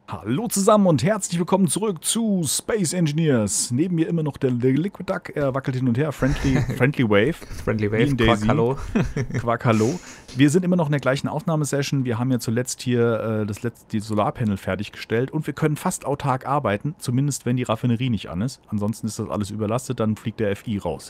Hallo zusammen und herzlich willkommen zurück zu Space Engineers. Neben mir immer noch der Liquid Duck, er wackelt hin und her. Friendly Wave. Friendly Wave, Mean Quark, Daisy. hallo. Quark, hallo. Wir sind immer noch in der gleichen Aufnahmesession. Wir haben ja zuletzt hier die Solarpanel fertiggestellt und wir können fast autark arbeiten, zumindest wenn die Raffinerie nicht an ist. Ansonsten ist das alles überlastet, dann fliegt der FI raus.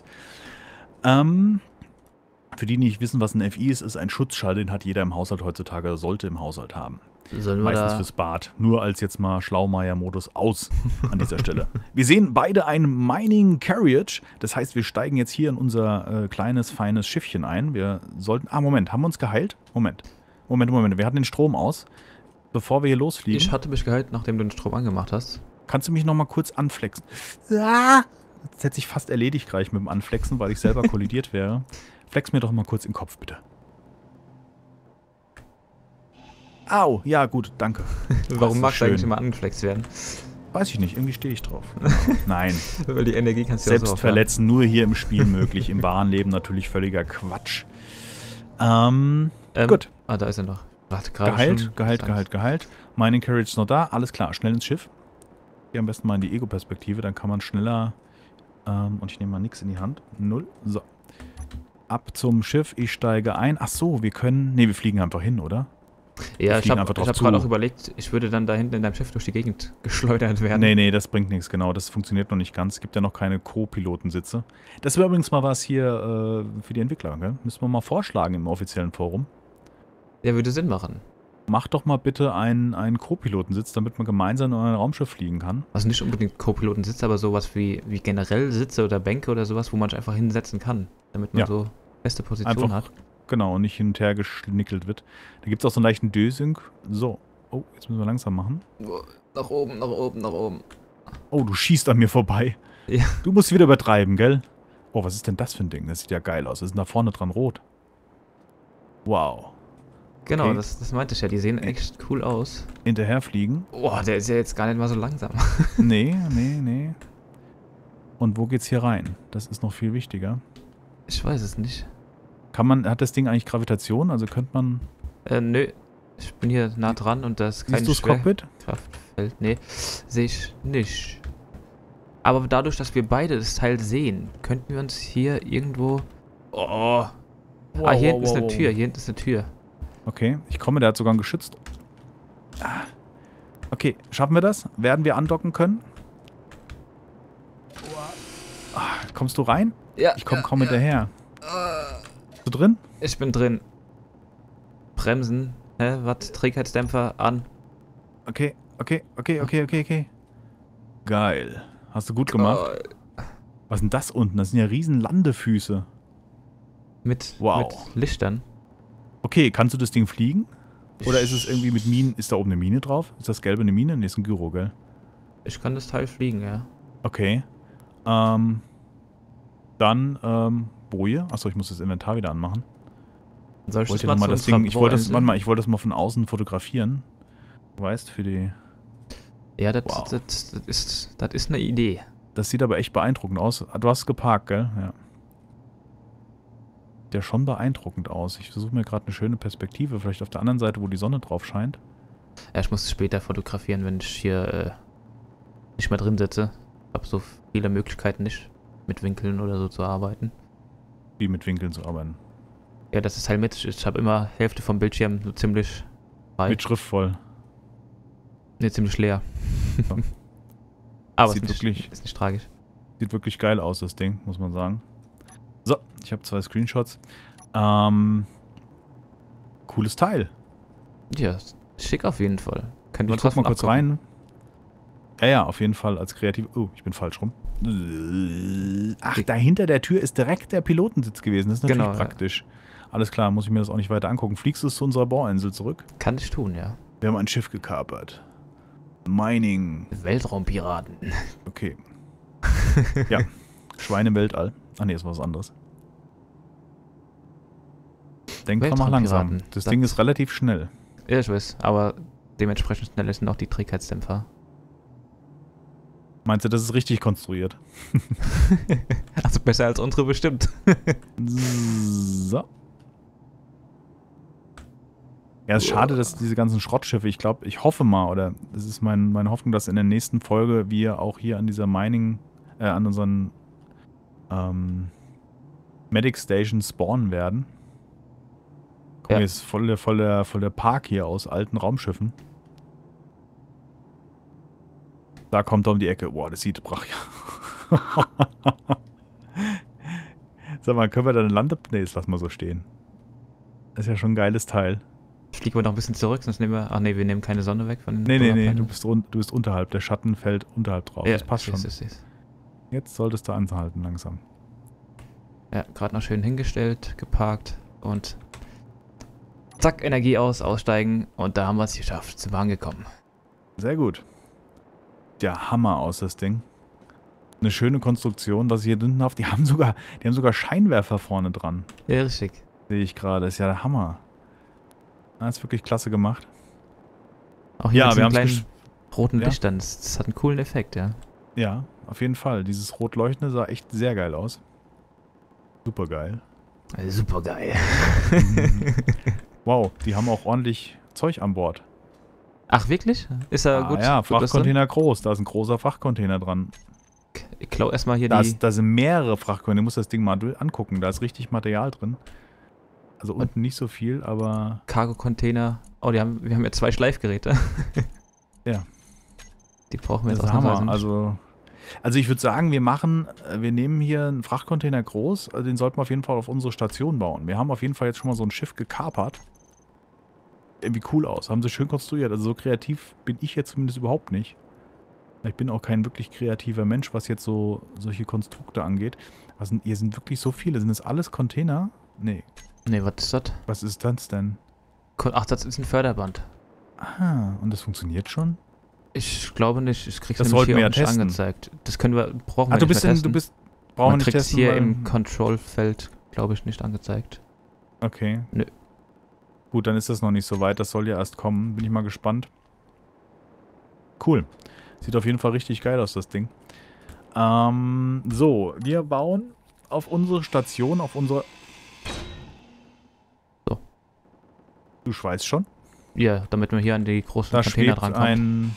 Für die nicht wissen, was ein FI ist, ist ein Schutzschall, den hat jeder im Haushalt heutzutage oder sollte im Haushalt haben. Sollen wir Meistens fürs Bad. Nur als jetzt mal Schlaumeier-Modus aus an dieser Stelle. Wir sehen beide ein Mining Carriage. Das heißt, wir steigen jetzt hier in unser kleines, feines Schiffchen ein. Wir sollten... Moment. Haben wir uns geheilt? Moment. Wir hatten den Strom aus. Bevor wir hier losfliegen... Ich hatte mich geheilt, nachdem du den Strom angemacht hast. Kannst du mich nochmal kurz anflexen? Das hätte sich fast erledigt gleich mit dem Anflexen, weil ich selber kollidiert wäre. Flex mir doch mal kurz in den Kopf, bitte. Au, ja gut, danke. Warum magst du eigentlich immer angeflext werden? Weiß ich nicht, irgendwie stehe ich drauf. Nein. Weil die Energie kannst du ja so Selbstverletzen nur hier im Spiel möglich, im wahren Leben natürlich völliger Quatsch. Gut. Ah, da ist er noch. Warte, Geheilt. Mining Carriage ist noch da, alles klar, schnell ins Schiff. Hier am besten mal in die Ego-Perspektive, dann kann man schneller... und ich nehme mal nichts in die Hand. 0. So. Ab zum Schiff, ich steige ein. Ach so, wir können... Ne, wir fliegen einfach hin, oder? Ja, ich hab gerade auch überlegt, ich würde dann da hinten in deinem Schiff durch die Gegend geschleudert werden. Nee, das bringt nichts, genau. Das funktioniert noch nicht ganz. Es gibt ja noch keine Co-Pilotensitze. Das wäre übrigens mal was hier für die Entwickler, gell? Müssen wir mal vorschlagen im offiziellen Forum. Ja, würde Sinn machen. Mach doch mal bitte einen Co-Pilotensitz, damit man gemeinsam in ein Raumschiff fliegen kann. Also nicht unbedingt Co-Pilotensitz, aber sowas wie generell Sitze oder Bänke oder sowas, wo man sich einfach hinsetzen kann, damit man so feste Position hat. Genau, und nicht hin und her geschnickelt wird. Da gibt es auch so einen leichten Dösync. So. Oh, jetzt müssen wir langsam machen. Nach oben. Oh, du schießt an mir vorbei. Ja. Du musst wieder übertreiben, gell? Oh, was ist denn das für ein Ding? Das sieht ja geil aus. Was ist denn da vorne dran rot? Wow. Genau, okay. das meinte ich ja. Die sehen echt cool aus. Hinterherfliegen. Boah, der ist ja jetzt gar nicht mal so langsam. Nee. Und wo geht's hier rein? Das ist noch viel wichtiger. Ich weiß es nicht. Hat das Ding eigentlich Gravitation? Also könnte man... Nö. Ich bin hier nah dran und da ist kein Schwerkraftfeld. Nee, sehe ich nicht. Aber dadurch, dass wir beide das Teil sehen, könnten wir uns hier irgendwo... Oh. Wow, hier hinten ist eine Tür. Hier hinten ist eine Tür. Okay, ich komme, der hat sogar ein Geschütz. Okay, schaffen wir das? Werden wir andocken können? Kommst du rein? Ja. Ich komme kaum hinterher. Bist du drin? Ich bin drin. Bremsen. Hä? Was? Trägheitsdämpfer an. Okay. Geil. Hast du gut gemacht. Was ist denn das unten? Das sind ja riesen Landefüße. Mit Lichtern. Okay, kannst du das Ding fliegen? Oder ist es irgendwie mit Minen? Ist da oben eine Mine drauf? Ist das gelbe eine Mine? Ne, ist ein Gyro, gell? Ich kann das Teil fliegen, ja. Okay. Boje. Achso, ich muss das Inventar wieder anmachen. Soll ich ich wollte das mal von außen fotografieren. Du weißt, für die... Ja, das ist eine Idee. Das sieht aber echt beeindruckend aus. Du hast geparkt, gell? Ja. Sieht ja schon beeindruckend aus. Ich versuche mir gerade eine schöne Perspektive, vielleicht auf der anderen Seite, wo die Sonne drauf scheint. Ja, ich muss es später fotografieren, wenn ich hier nicht mehr drin sitze. Ich habe so viele Möglichkeiten nicht, mit Winkeln oder so zu arbeiten. Wie mit Winkeln zu arbeiten? Ja, das ist halt mit. Ich habe immer Hälfte vom Bildschirm so ziemlich frei. Mit Schrift voll. Ne, ziemlich leer. Ja. Aber ist nicht tragisch. Sieht wirklich geil aus, das Ding, muss man sagen. So, ich habe 2 Screenshots. Cooles Teil. Ja, schick auf jeden Fall. Können wir uns mal kurz rein. Ja, auf jeden Fall als kreativ. Oh, ich bin falsch rum. Ach, dahinter der Tür ist direkt der Pilotensitz gewesen. Das ist natürlich praktisch. Ja. Alles klar, muss ich mir das auch nicht weiter angucken. Fliegst du zu unserer Bohrinsel zurück? Kann ich tun, ja. Wir haben ein Schiff gekapert. Mining. Weltraumpiraten. Okay. Ja. Schweine im Weltall. Ach nee, ist was anderes. Denk dran, mach langsam. Das Ding ist relativ schnell. Ja, ich weiß. Aber dementsprechend schnell sind auch die Trägheitsdämpfer. Meinst du, das ist richtig konstruiert? Also besser als unsere bestimmt. So. Ja, es ist schade, dass diese ganzen Schrottschiffe, ich hoffe mal, oder das ist meine Hoffnung, dass in der nächsten Folge wir auch hier an dieser an unseren Medic Station spawnen werden. Guck mal, hier ist voll der Park hier aus alten Raumschiffen. Da kommt er um die Ecke. Boah, das sieht brachial. Sag mal, können wir da eine Nee, das lassen wir so stehen. Das ist ja schon ein geiles Teil. Fliegen wir noch ein bisschen zurück, sonst nehmen wir... Ach nee, wir nehmen keine Sonne weg von den... Nee, du bist unterhalb. Der Schatten fällt unterhalb drauf. Ja, das passt schon. Jetzt solltest du anhalten langsam. Ja, gerade noch schön hingestellt, geparkt und zack, Energie aussteigen und da haben wir es geschafft, sind wir angekommen. Sehr gut. Der Hammer aus, das Ding. Eine schöne Konstruktion, was ich hier drin habe. Die haben sogar Scheinwerfer vorne dran. Ja, richtig. Sehe ich gerade. Ist ja der Hammer. Das ist wirklich klasse gemacht. Auch hier mit so einem kleinen roten Lichtern. Das hat einen coolen Effekt, ja. Ja, auf jeden Fall. Dieses Rotleuchtende sah echt sehr geil aus. Super geil. Super geil. Wow, die haben auch ordentlich Zeug an Bord. Ach, wirklich? Ist er gut? Ja, Frachtcontainer groß. Da ist ein großer Frachtcontainer dran. Ich klau erstmal hier da sind mehrere Frachtcontainer. Du musst das Ding mal angucken. Da ist richtig Material drin. Also unten nicht so viel, aber... Cargo-Container. Oh, wir haben ja 2 Schleifgeräte. Ja. Die brauchen wir jetzt auch noch. Also ich würde sagen, wir nehmen hier einen Frachtcontainer groß. Den sollten wir auf jeden Fall auf unsere Station bauen. Wir haben auf jeden Fall jetzt schon mal so ein Schiff gekapert. Irgendwie cool aus. Haben sie schön konstruiert. Also so kreativ bin ich jetzt zumindest überhaupt nicht. Ich bin auch kein wirklich kreativer Mensch, was jetzt so solche Konstrukte angeht. Hier sind wirklich so viele. Sind das alles Container? Nee. Nee, was ist das? Was ist das denn? Ach, das ist ein Förderband. Ah, und das funktioniert schon? Ich glaube nicht. Ich krieg's das nämlich hier ja nicht angezeigt. Das brauchen wir nicht mehr testen. Brauchen wir nicht testen, hier im Control-Feld, glaube ich, nicht angezeigt. Okay. Nö. Gut, dann ist das noch nicht so weit. Das soll ja erst kommen. Bin ich mal gespannt. Cool. Sieht auf jeden Fall richtig geil aus, das Ding. So, wir bauen auf unsere Station, auf unsere... So. Du schweißt schon? Ja, damit man hier an die großen Container drankommt.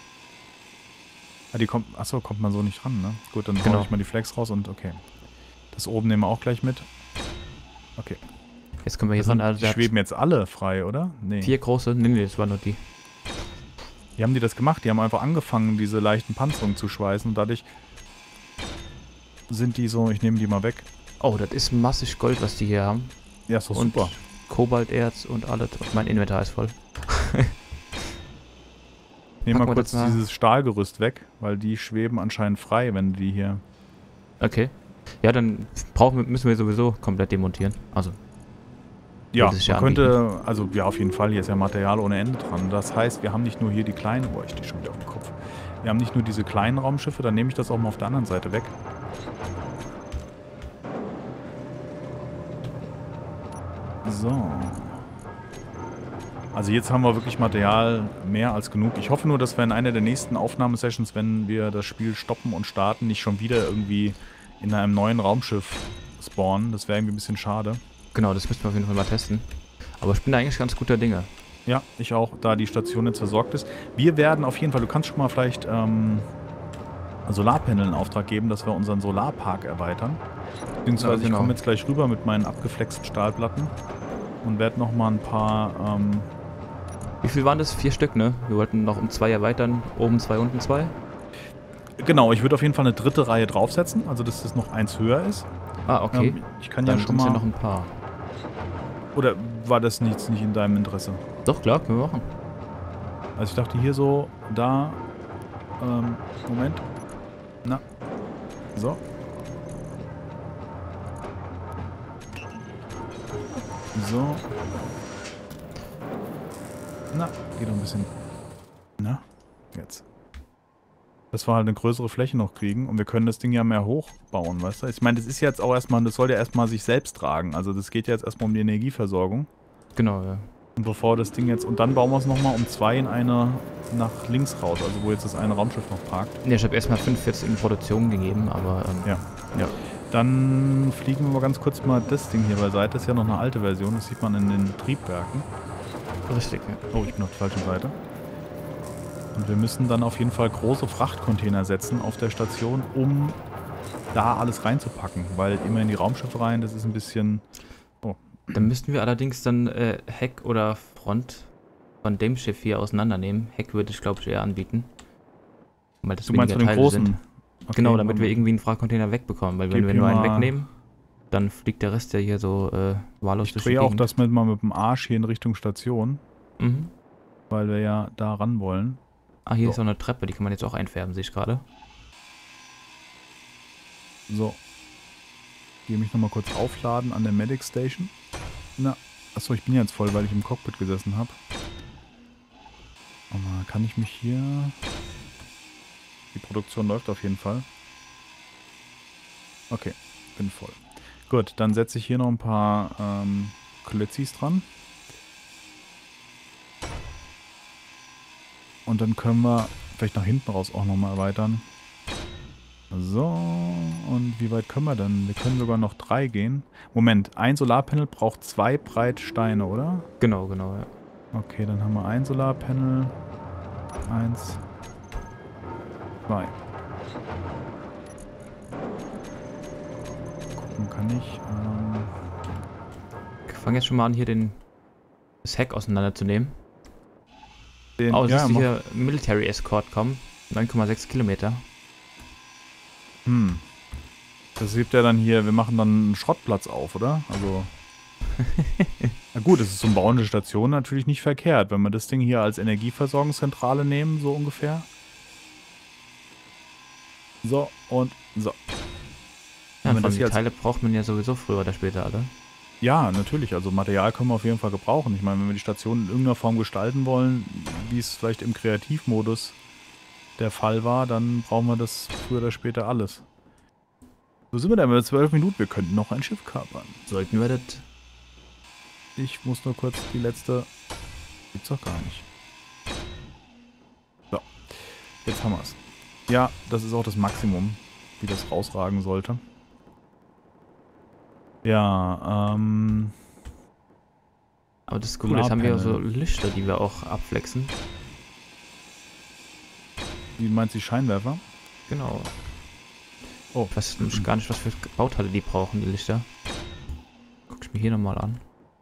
Achso, kommt man so nicht ran, ne? Gut, dann hau ich mal die Flex raus und okay. Das oben nehmen wir auch gleich mit. Okay. Jetzt können wir hier dran. Also die schweben jetzt alle frei, oder? Nee. 4 große? Nee, das waren nur die. Wie haben die das gemacht? Die haben einfach angefangen, diese leichten Panzerungen zu schweißen und dadurch sind die so, ich nehme die mal weg. Oh, das ist massig Gold, was die hier haben. Ja, ist doch super. Kobalterz und alles. Mein Inventar ist voll. Nehmen wir kurz dieses Stahlgerüst weg, weil die schweben anscheinend frei, wenn die hier... Okay. Ja, dann müssen wir sowieso komplett demontieren. Also... Ja, man könnte, also ja, auf jeden Fall, hier ist ja Material ohne Ende dran. Das heißt, wir haben nicht nur hier die kleinen, boah, ich stehe schon wieder auf dem Kopf. Wir haben nicht nur diese kleinen Raumschiffe, dann nehme ich das auch mal auf der anderen Seite weg. So. Also jetzt haben wir wirklich Material mehr als genug. Ich hoffe nur, dass wir in einer der nächsten Aufnahmesessions, wenn wir das Spiel stoppen und starten, nicht schon wieder irgendwie in einem neuen Raumschiff spawnen. Das wäre irgendwie ein bisschen schade. Genau, das müssen wir auf jeden Fall mal testen. Aber ich bin da eigentlich ganz guter Dinge. Ja, ich auch, da die Station jetzt versorgt ist. Wir werden auf jeden Fall, du kannst schon mal vielleicht Solarpanel in Auftrag geben, dass wir unseren Solarpark erweitern. Beziehungsweise ich komme jetzt gleich rüber mit meinen abgeflexten Stahlplatten und werde nochmal ein paar... Wie viel waren das? 4 Stück, ne? Wir wollten noch um 2 erweitern. Oben 2, unten 2. Genau, ich würde auf jeden Fall eine dritte Reihe draufsetzen, also dass das noch eins höher ist. Ah, okay. Ich kann dann ja schon mal... Ja noch ein paar. Oder war das nicht in deinem Interesse? Doch, klar, können wir machen. Also ich dachte hier so, da... Moment. Na. So. So. Na, geht noch ein bisschen. Na, jetzt. Dass wir halt eine größere Fläche noch kriegen und wir können das Ding ja mehr hochbauen, weißt du? Ich meine, das ist jetzt auch erstmal, das soll ja erstmal sich selbst tragen. Also das geht ja jetzt erstmal um die Energieversorgung. Genau, ja. Und bevor das Ding jetzt, und dann bauen wir es nochmal um 2 in eine nach links raus, also wo jetzt das eine Raumschiff noch parkt. Ja, ich habe erstmal 5 jetzt in Produktion gegeben, aber ja. Dann fliegen wir mal ganz kurz mal das Ding hier beiseite. Das ist ja noch eine alte Version, das sieht man in den Triebwerken. Richtig, ja. Oh, ich bin auf der falschen Seite. Und wir müssen dann auf jeden Fall große Frachtcontainer setzen auf der Station, um da alles reinzupacken. Weil immer in die Raumschiffe rein, das ist ein bisschen... Oh. Dann müssten wir allerdings dann Heck oder Front von dem Schiff hier auseinandernehmen. Heck würde ich, glaube ich, eher anbieten. Weil das Du meinst von den Teile großen? sind. Okay, Genau, damit wir irgendwie einen Frachtcontainer wegbekommen. Weil wenn wir nur einen wegnehmen, dann fliegt der Rest ja hier so wahllos durch die Ich drehe auch Gegend. das mal mit dem Arsch hier in Richtung Station. Mhm. Weil wir ja da ran wollen. Ah, hier So. ist auch eine Treppe, die kann man jetzt auch einfärben, sehe ich gerade. So. Gehe mich nochmal kurz aufladen an der Medic Station. Na, achso, ich bin jetzt voll, weil ich im Cockpit gesessen habe. Aber kann ich mich hier... Die Produktion läuft auf jeden Fall. Okay, bin voll. Gut, dann setze ich hier noch ein paar Klötzis dran. Und dann können wir vielleicht nach hinten raus auch nochmal erweitern. So, und wie weit können wir denn? Wir können sogar noch 3 gehen. Moment, ein Solarpanel braucht 2 breite Steine, oder? Genau, ja. Okay, dann haben wir ein Solarpanel. 1, 2. Gucken kann ich. Ich fange jetzt schon mal an, hier das Heck auseinanderzunehmen. Oh, Ja, siehst du hier Military Escort kommen. 9,6 Kilometer. Das gibt ja dann hier, wir machen dann einen Schrottplatz auf, oder? Also. Na gut, es ist zum Bauen der Station natürlich nicht verkehrt, wenn wir das Ding hier als Energieversorgungszentrale nehmen, so ungefähr. So, und so. Ja, Wenn von das die hier Teile braucht man ja sowieso früher oder später alle. Ja, natürlich. Also Material können wir auf jeden Fall gebrauchen. Ich meine, wenn wir die Station in irgendeiner Form gestalten wollen, wie es vielleicht im Kreativmodus der Fall war, dann brauchen wir das früher oder später alles. So sind wir dann bei 12 Minuten. Wir könnten noch ein Schiff kapern. Sollten wir das... Ich muss nur kurz die letzte... Gibt's doch gar nicht. So. Jetzt haben wir es. Ja, das ist auch das Maximum, wie das rausragen sollte. Ja, Aber das ist cool, jetzt haben wir ja so Solarpanel. Lichter, die wir auch abflexen. Wie meinst du die Scheinwerfer? Genau. Oh. Ich weiß nämlich gar nicht, was für Bauteile die brauchen, die Lichter. Guck ich mir hier nochmal an.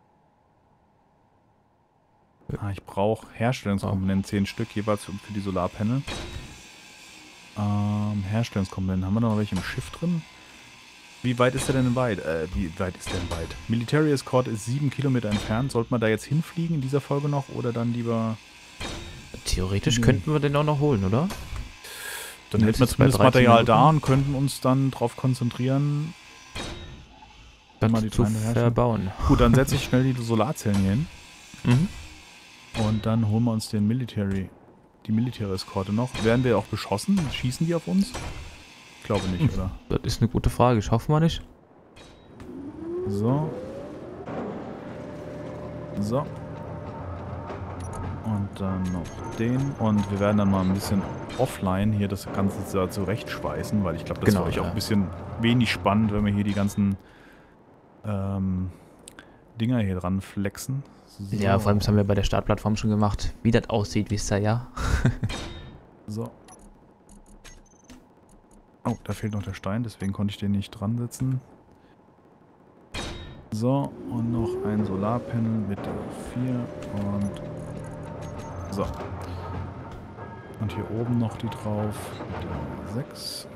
Ich brauche Herstellungskomponenten, 10 Stück jeweils für die Solarpanel. Herstellungskomponenten, haben wir noch welche im Schiff drin? Wie weit ist der denn weit? Wie weit ist der denn weit? Military Escort ist 7 Kilometer entfernt. Sollte man da jetzt hinfliegen in dieser Folge noch oder dann lieber... Theoretisch könnten wir den auch noch holen, oder? Dann Ja, hätten wir jetzt bei zumindest 13 Material Minuten. da und könnten uns dann darauf konzentrieren, mal die zu Teile herstellen. verbauen. Gut, dann setze ich schnell die Solarzellen hier hin. Mhm. Und dann holen wir uns die Military-Eskorte noch. Werden wir auch beschossen? Schießen die auf uns? Ich glaube nicht, oder? Das ist eine gute Frage. Ich hoffe mal nicht. So. So. Und dann noch den. Und wir werden dann mal ein bisschen offline hier das Ganze da zurechtschweißen, weil ich glaube, das ist für euch auch ein bisschen wenig spannend, wenn wir hier die ganzen Dinger hier dran flexen. So. Ja, vor allem das haben wir bei der Startplattform schon gemacht. Wie das aussieht, wisst ihr ja. So. Oh, da fehlt noch der Stein, deswegen konnte ich den nicht dran setzen. So, und noch ein Solarpanel mit der 4 und so. Und hier oben noch die drauf mit der 6.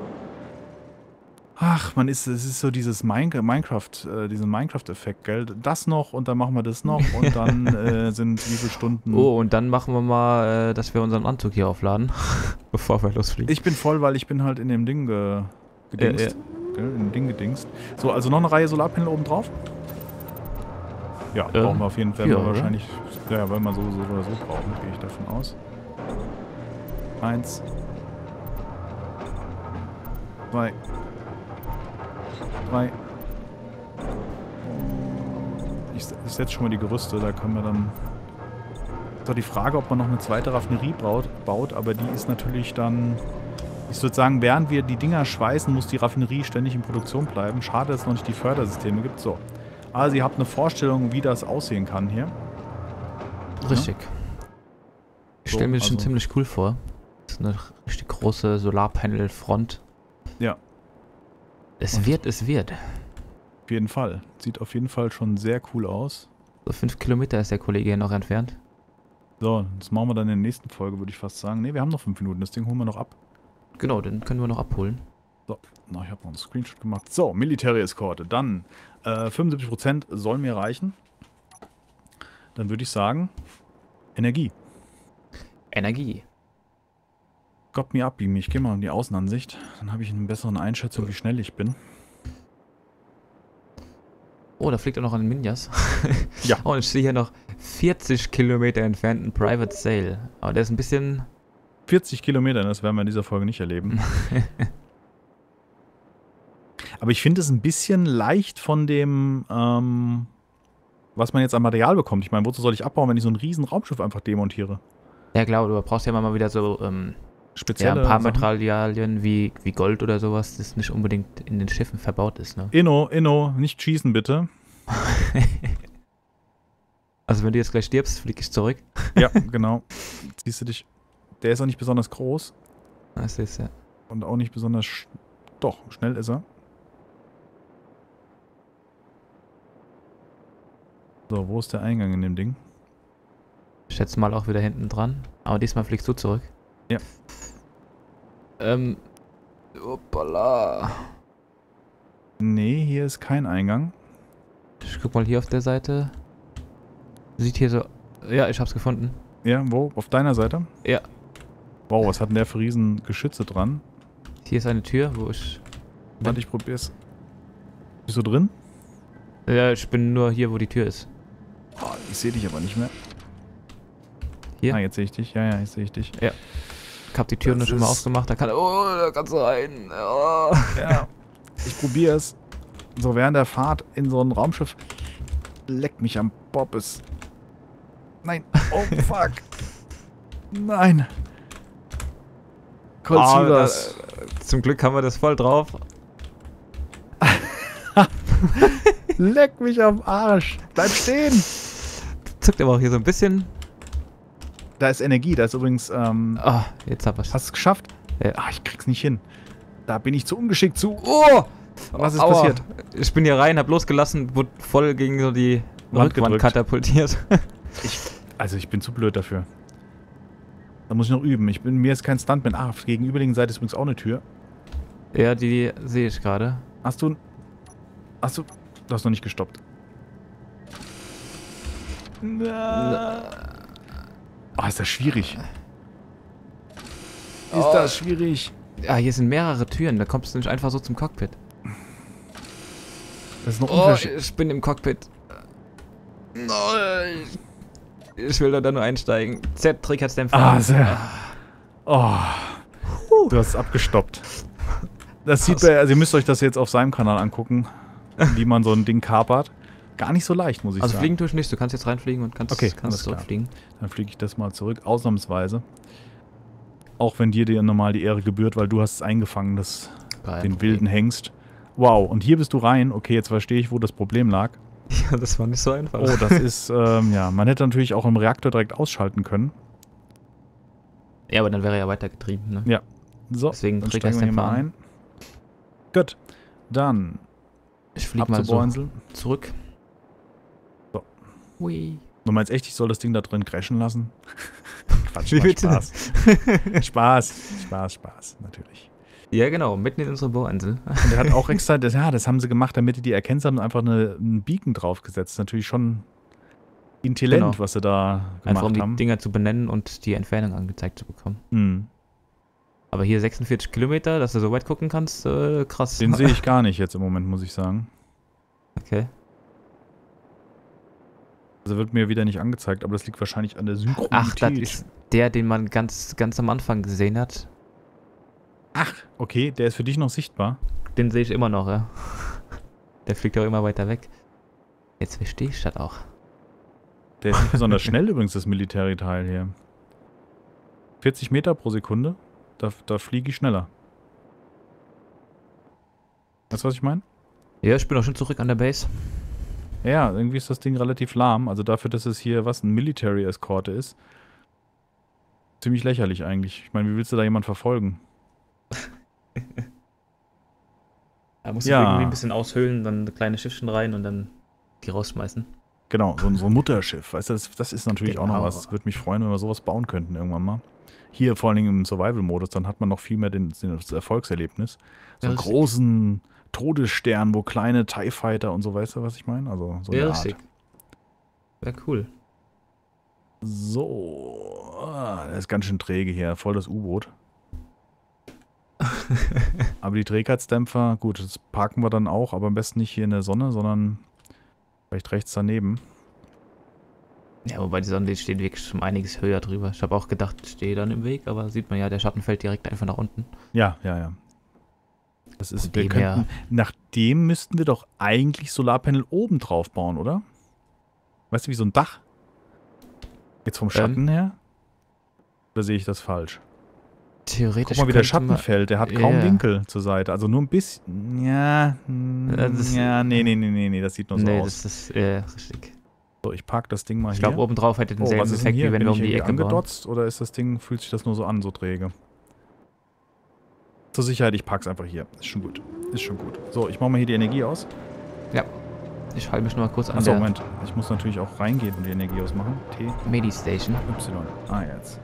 Ach, es ist so dieses diesen Minecraft-Effekt, gell? Das noch und dann machen wir das noch und dann sind wie viele Stunden... Oh, und dann machen wir mal, dass wir unseren Anzug hier aufladen, bevor wir losfliegen. Ich bin voll, weil ich bin halt in dem Ding gedingst. Gell? In dem Ding gedingst. So, also noch eine Reihe Solarpanel oben drauf? Ja, brauchen wir auf jeden Fall. Ja, Wahrscheinlich, ja, weil man sowieso oder so brauchen, gehe ich davon aus. 1. 2. 3. Ich setze schon mal die Gerüste, da können wir dann... Ist doch die Frage, ob man noch eine zweite Raffinerie baut, aber die ist natürlich dann... Ich würde sagen, während wir die Dinger schweißen, muss die Raffinerie ständig in Produktion bleiben. Schade, dass es noch nicht die Fördersysteme gibt. So. Also ihr habt eine Vorstellung, wie das aussehen kann hier. Richtig. Ich stelle mir das schon also ziemlich cool vor. Das ist eine richtig große Solarpanel-Front. Ja. Es wird. Auf jeden Fall. Sieht auf jeden Fall schon sehr cool aus. So 5 Kilometer ist der Kollege hier noch entfernt. So, das machen wir dann in der nächsten Folge, würde ich fast sagen. Ne, wir haben noch 5 Minuten, das Ding holen wir noch ab. Genau, den können wir noch abholen. So, na, ich habe noch einen Screenshot gemacht. So, Military Eskorte. Dann 75% soll mir reichen. Dann würde ich sagen, Energie. Gott mir abbiegen. Ich gehe mal in die Außenansicht. Dann habe ich eine bessere Einschätzung, wie schnell ich bin. Oh, da fliegt er noch an den Minjas. Ja. Oh, und ich sehe hier noch 40 Kilometer entfernt ein Private Sale. Aber der ist ein bisschen... 40 Kilometer, das werden wir in dieser Folge nicht erleben. Aber ich finde es ein bisschen leicht von dem, was man jetzt an Material bekommt. Ich meine, wozu soll ich abbauen, wenn ich so ein riesen Raumschiff einfach demontiere? Ja klar, du brauchst ja mal wieder so Spezielle ein paar Sachen. Materialien wie Gold oder sowas, das nicht unbedingt in den Schiffen verbaut ist, ne? Inno, nicht schießen bitte. Also wenn du jetzt gleich stirbst, flieg ich zurück. Ja, genau. Siehst du dich. Der ist auch nicht besonders groß. Das ist ja. Und auch nicht besonders... Doch, schnell ist er. So, wo ist der Eingang in dem Ding? Ich schätze mal auch wieder hinten dran. Aber diesmal fliegst du zurück. Ja. Hoppala. Nee, hier ist kein Eingang. Ich guck mal hier auf der Seite. Sieht hier so... Ja, ich hab's gefunden. Ja, wo? Auf deiner Seite? Ja. Wow, was hat denn der für riesen Geschütze dran? Hier ist eine Tür, wo ich... Warte, ich probier's. Bist du drin? Ja, ich bin nur hier, wo die Tür ist. Oh, ich sehe dich aber nicht mehr. Hier? Ah, jetzt sehe ich dich. Ja, jetzt sehe ich dich. Ja. Ich hab die Tür Das nur schon mal ist- aufgemacht. Da kannst du rein. Oh. Ja. Ich probier's. So während der Fahrt in so ein Raumschiff. Leck mich am Bobbes. Nein. Oh, fuck. Nein. Colsivers. Zum Glück haben wir das voll drauf. Leck mich am Arsch. Bleib stehen. Zuckt aber auch hier so ein bisschen. Da ist Energie. Da ist übrigens... Ah, jetzt hab ich's. hast du es geschafft? Ja. Ah, ich krieg's nicht hin. Da bin ich zu ungeschickt zu. Oh! Was ist Aua. passiert? Ich bin hier rein, hab losgelassen, wurde voll gegen so die Wand Rückwand gedrückt. katapultiert. Also ich bin zu blöd dafür. Da muss ich noch üben. Mir ist kein Stuntman. Ah, auf der gegenüberliegenden Seite ist übrigens auch eine Tür. Ja, die sehe ich gerade. Du hast noch nicht gestoppt. Oh, ist das schwierig. Ist Oh. das schwierig. Ah, hier sind mehrere Türen, da kommst du nicht einfach so zum Cockpit. Das ist noch Oh, unverschämt. ich bin im Cockpit. Nein. Ich will da nur einsteigen. Z Trägheitsdämpfer. Ah, sehr. Oh. Du hast es abgestoppt. Das sieht man, also ihr müsst euch das jetzt auf seinem Kanal angucken, wie man so ein Ding kapert. Gar nicht so leicht, muss ich Also sagen. fliegen tue ich nicht, du kannst jetzt reinfliegen und kannst, Okay, alles kannst klar. zurückfliegen. Dann fliege ich das mal zurück, ausnahmsweise. Auch wenn dir normal die Ehre gebührt, weil du hast es eingefangen, den wilden Hengst. Wow, und hier bist du rein. Okay, jetzt verstehe ich, wo das Problem lag. Ja, das war nicht so einfach. Oh, das ist, ja, man hätte natürlich auch im Reaktor direkt ausschalten können. Ja, aber dann wäre er ja weitergetrieben, ne? Ja. So, Deswegen dann trägt steigen wir hier Dämpfer mal an. ein. Gut, dann Ich fliege ab mal zur so Bohrinsel. zurück. So. Hui. Du meinst echt, ich soll das Ding da drin crashen lassen? Quatsch, Wie war bitte? Spaß, natürlich. Ja, genau, mitten in unsere Bohrinsel. Und er hat auch extra, das haben sie gemacht, damit die erkennt haben, einfach einen Beacon draufgesetzt. Natürlich schon intelligent, Genau. was sie da Einfach um gemacht die haben. Dinger zu benennen und die Entfernung angezeigt zu bekommen. Hm. Aber hier 46 Kilometer, dass du so weit gucken kannst, krass. Den sehe ich gar nicht jetzt im Moment, muss ich sagen. Okay. Also wird mir wieder nicht angezeigt, aber das liegt wahrscheinlich an der Synchronität. Ach, das ist der, den man ganz am Anfang gesehen hat. Ach, okay, der ist für dich noch sichtbar. Den sehe ich immer noch, ja. Der fliegt auch immer weiter weg. Jetzt verstehe ich das auch. Der ist nicht besonders schnell übrigens, das Military-Teil hier. 40 Meter pro Sekunde, da fliege ich schneller. Weißt du, was ich meine? Ja, ich bin auch schon zurück an der Base. Ja, irgendwie ist das Ding relativ lahm. Also dafür, dass es hier was, ein Military-Eskorte ist. Ziemlich lächerlich eigentlich. Ich meine, wie willst du da jemanden verfolgen? Da musst du irgendwie ein Ja, bisschen aushöhlen, dann ein kleines Schiffchen rein und dann die rausschmeißen. genau, so ein Mutterschiff. Weißt du, das ist natürlich auch noch Genau. was. Würde mich freuen, wenn wir sowas bauen könnten irgendwann mal. Hier vor allen Dingen im Survival-Modus, dann hat man noch viel mehr das Erfolgserlebnis. So Ja, einen richtig. großen Todesstern, wo kleine TIE Fighter und so, weißt du, was ich meine? Also so Ja, eine richtig. Art. Wäre cool. So, der ist ganz schön träge hier, voll das U-Boot. Aber die Trägheitsdämpfer, gut, das parken wir dann auch, aber am besten nicht hier in der Sonne, sondern vielleicht rechts daneben. Ja, wobei die Sonne die steht wirklich schon einiges höher drüber. Ich habe auch gedacht, ich stehe dann im Weg, aber sieht man ja, der Schatten fällt direkt einfach nach unten. Ja, ja, ja. Das ist, Von wir dem könnten, her- nach dem müssten wir doch eigentlich Solarpanel oben drauf bauen, oder? Weißt du, wie so ein Dach? Jetzt vom Schatten her? Oder sehe ich das falsch? Theoretisch Guck mal, wie der könnte Schatten man- fällt. Der hat Ja, kaum ja. Winkel zur Seite. Also nur ein bisschen. Ja, das- ja, nee, das sieht nur so Nee, aus. das ist richtig. So, ich park das Ding mal Ich hier. glaube, obendrauf hätte Oh, denselben was ist denn Effekt, hier? wie wenn Bin wir ich um die irgendwie Ecke bauen. angedotzt oder ist das Ding, fühlt sich das nur so an, so träge? Zur Sicherheit, ich pack's einfach hier. Ist schon gut. Ist schon gut. So, ich mache mal hier die Energie aus. Ich halte mich nur mal kurz an Achso, der Moment. Ich muss natürlich auch reingehen und die Energie ausmachen. T, Medi-Station. Y. Ah, jetzt.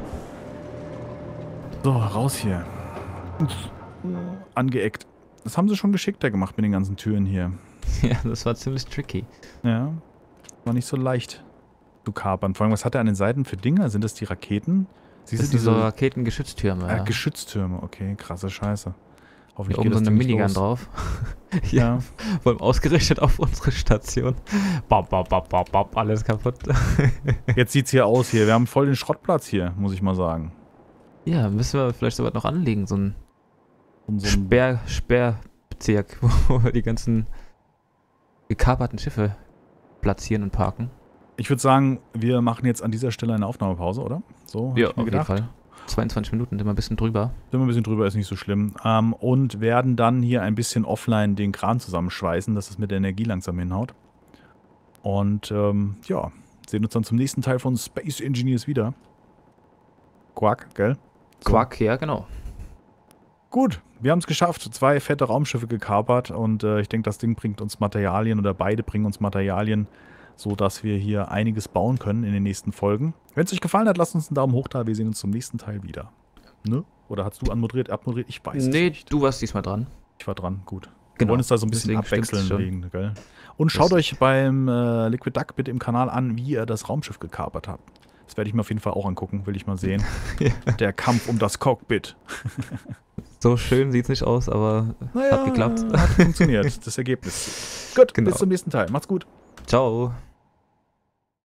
So, raus hier. Angeeckt. Das haben sie schon geschickter gemacht mit den ganzen Türen hier. Ja, das war ziemlich tricky. Ja. War nicht so leicht zu kapern. Vor allem, was hat er an den Seiten für Dinger? Sind das die Raketen? Siehst Das du sind so Raketengeschütztürme. Ja. Geschütztürme? Okay, krasse Scheiße. Hier Hoffentlich oben geht so das eine Ding nicht Minigun los. drauf. Ja. Vor allem ausgerichtet auf unsere Station. Bap, bap, bap, bap, bap, alles kaputt. Jetzt sieht's hier aus hier. Wir haben voll den Schrottplatz hier, muss ich mal sagen. Ja, müssen wir vielleicht sowas noch anlegen. So ein Und so ein Sperrbezirk, wo wir die ganzen gekaperten Schiffe platzieren und parken. Ich würde sagen, wir machen jetzt an dieser Stelle eine Aufnahmepause, oder? So, hab Ja, ich mir auf jeden gedacht. Fall. 22 Minuten, sind wir ein bisschen drüber. Sind wir ein bisschen drüber, ist nicht so schlimm. Und werden dann hier ein bisschen offline den Kran zusammenschweißen, dass es mit der Energie langsam hinhaut. Und ja, sehen uns dann zum nächsten Teil von Space Engineers wieder. Quark, gell? So. Quark, ja, genau. Gut, wir haben es geschafft. 2 fette Raumschiffe gekapert und ich denke, das Ding bringt uns Materialien oder beide bringen uns Materialien, sodass wir hier einiges bauen können in den nächsten Folgen. Wenn es euch gefallen hat, lasst uns einen Daumen hoch da. Wir sehen uns zum nächsten Teil wieder. Ne? Oder hast du abmoderiert? Ich weiß es Nee, nicht. du warst diesmal dran. Ich war dran, gut. Wir Genau. wollen uns da so ein bisschen Deswegen stimmt's abwechseln schon. wegen, gell? Und schaut euch beim Liquid Duck bitte im Kanal an, wie ihr das Raumschiff gekapert habt. Das werde ich mir auf jeden Fall auch angucken, will ich mal sehen. Ja. Der Kampf um das Cockpit. So schön sieht's nicht aus, aber Naja, hat geklappt. hat funktioniert, das Ergebnis. Gut, Genau. bis zum nächsten Teil. Macht's gut. Ciao.